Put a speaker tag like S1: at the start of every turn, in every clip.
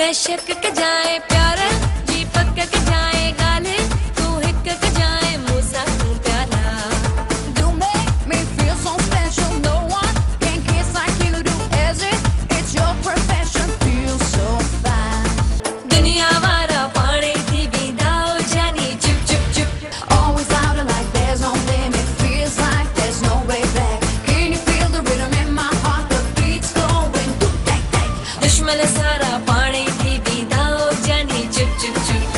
S1: बेशक के जाए प्यार जी पक के जाए गाले तू हिक के जाए मूसा तू प्याला
S2: You make me feel so special. No one can kiss like you do. Is it? It's your profession. Feel so fine.
S1: दुनिया वारा पानी थी बिंदाओ जानी चुप चुप चुप
S2: Always louder like there's no limit. Feels like there's no way back. Can you feel the rhythm in my heart? The beat's going. Do that that.
S1: दुश्मन सारा पानी थी बिंदाओ जानी चुप चुप चुप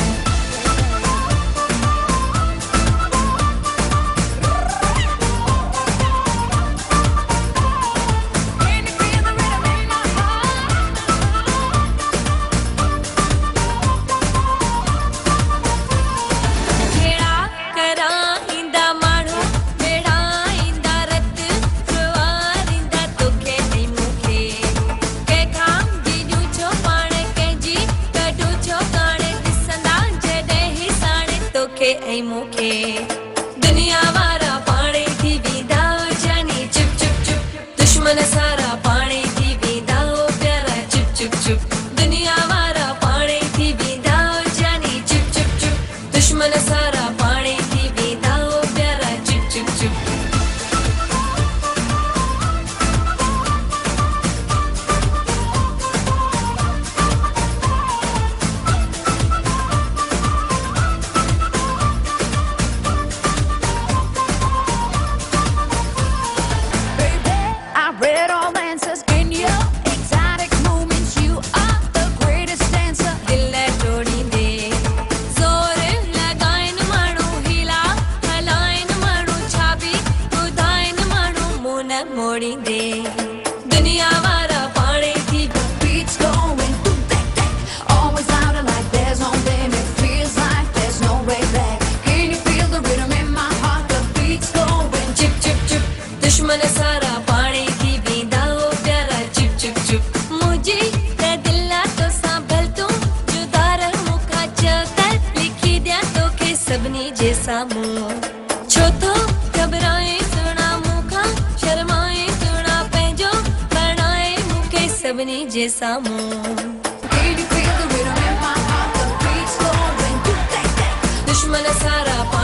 S2: Can you feel the rhythm in my heart?
S1: Kheda करा इंदा माणो बेड़ा इंदा रत प्रवार इंदा तोखे नहीं मुखे के काम जीजू छो पाणे के जी कटू छो काणे दिसंदा जडे ही साणे तोखे ऐं मुखे दुनिया वारा पाणे थी बिंदाओ जानी चुप चुप चुप दुश्मन सारा पाणे थी बिंदाओ प्यारा चुप चुप चुप दुनिया वारा पाणे थी बिंदाओ जानी चुप चुप चुप दुश्मन सारा पाणे थी बिंदाओ प्यारा चुप चुप चुप
S2: Baby, I read all answers in your exotic movements. You are the greatest dancer.
S1: दिल तोड़ी दे जोर लगाइन माणू हिला हलाइन माणू छाबी ॿुधाइन माणू मुंह न मोड़ी दे दुनिया वारा पाणे थी
S2: Beats going. Do that that. Always louder like there's no limit. Feels like there's no way back. Can you feel the rhythm in my heart? The beat's going.
S1: चुप चुप चुप दुश्मन सारा पाणे थी बिंदाओ प्यारा चुप चुप चुप मुझे ते दिला तो सांभल तू जुदा रह मुखा चकर लिखी दिया तोखे सभिनी जे साम्हूं छो तो घबराए सुना मुखा शर्माए सुना पंहिंजो बणाए मूंखे सभिनी जे साम्हूं
S2: Can you feel the rhythm in my heart? The beat's going. Do that that.
S1: दुश्मन सारा